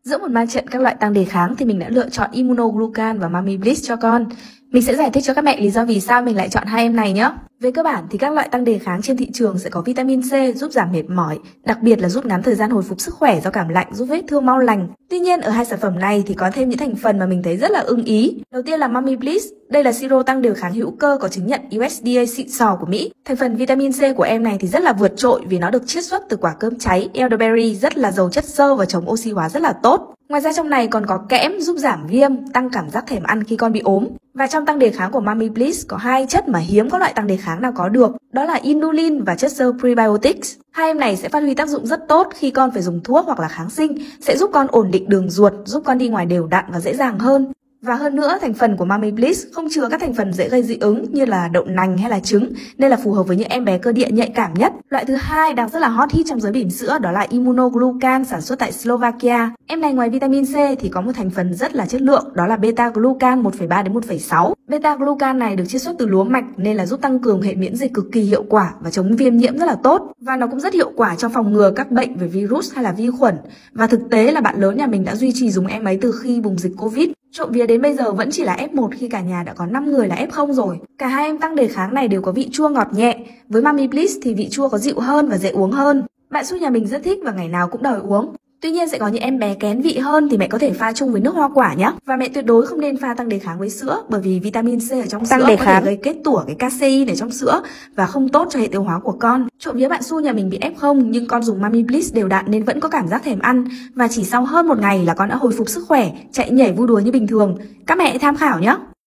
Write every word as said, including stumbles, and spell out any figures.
Giữa một ma trận các loại tăng đề kháng thì mình đã lựa chọn Immunoglucan và Mami Bliss cho con. Mình sẽ giải thích cho các mẹ lý do vì sao mình lại chọn hai em này nhé. Về cơ bản thì các loại tăng đề kháng trên thị trường sẽ có vitamin C giúp giảm mệt mỏi, đặc biệt là rút ngắn thời gian hồi phục sức khỏe do cảm lạnh, giúp vết thương mau lành. Tuy nhiên ở hai sản phẩm này thì có thêm những thành phần mà mình thấy rất là ưng ý. Đầu tiên là Mami Bliss, đây là siro tăng đề kháng hữu cơ có chứng nhận u ét đê a xịn sò của Mỹ. Thành phần vitamin C của em này thì rất là vượt trội vì nó được chiết xuất từ quả cơm cháy elderberry, rất là giàu chất xơ và chống oxy hóa rất là tốt. Ngoài ra trong này còn có kẽm giúp giảm viêm, tăng cảm giác thèm ăn khi con bị ốm. Và trong tăng đề kháng của Mami Bliss có hai chất mà hiếm có loại tăng đề kháng nào có được, đó là inulin và chất xơ prebiotics. Hai em này sẽ phát huy tác dụng rất tốt khi con phải dùng thuốc hoặc là kháng sinh, sẽ giúp con ổn định đường ruột, giúp con đi ngoài đều đặn và dễ dàng hơn. Và hơn nữa, thành phần của Mami Bliss không chứa các thành phần dễ gây dị ứng như là đậu nành hay là trứng, nên là phù hợp với những em bé cơ địa nhạy cảm nhất. Loại thứ hai đang rất là hot hit trong giới bỉm sữa đó là Immunoglucan sản xuất tại Slovakia. Em này ngoài vitamin C thì có một thành phần rất là chất lượng, đó là beta glucan một phẩy ba đến một phẩy sáu. Beta glucan này được chiết xuất từ lúa mạch nên là giúp tăng cường hệ miễn dịch cực kỳ hiệu quả và chống viêm nhiễm rất là tốt. Và nó cũng rất hiệu quả trong phòng ngừa các bệnh về virus hay là vi khuẩn. Và thực tế là bạn lớn nhà mình đã duy trì dùng em ấy từ khi bùng dịch Covid. Trộm vía đến bây giờ vẫn chỉ là ép một khi cả nhà đã có năm người là ép không rồi. Cả hai em tăng đề kháng này đều có vị chua ngọt nhẹ. Với Mami Bliss thì vị chua có dịu hơn và dễ uống hơn. Bạn Su nhà mình rất thích và ngày nào cũng đòi uống. Tuy nhiên sẽ có những em bé kén vị hơn thì mẹ có thể pha chung với nước hoa quả nhé. Và mẹ tuyệt đối không nên pha tăng đề kháng với sữa, bởi vì vitamin C ở trong tăng sữa đề có kháng thể gây kết tủa cái casein ở trong sữa và không tốt cho hệ tiêu hóa của con. Trộm vía bạn Su nhà mình bị ép không nhưng con dùng Mami Bliss đều đặn nên vẫn có cảm giác thèm ăn, và chỉ sau hơn một ngày là con đã hồi phục sức khỏe, chạy nhảy vui đùa như bình thường. Các mẹ tham khảo nhé.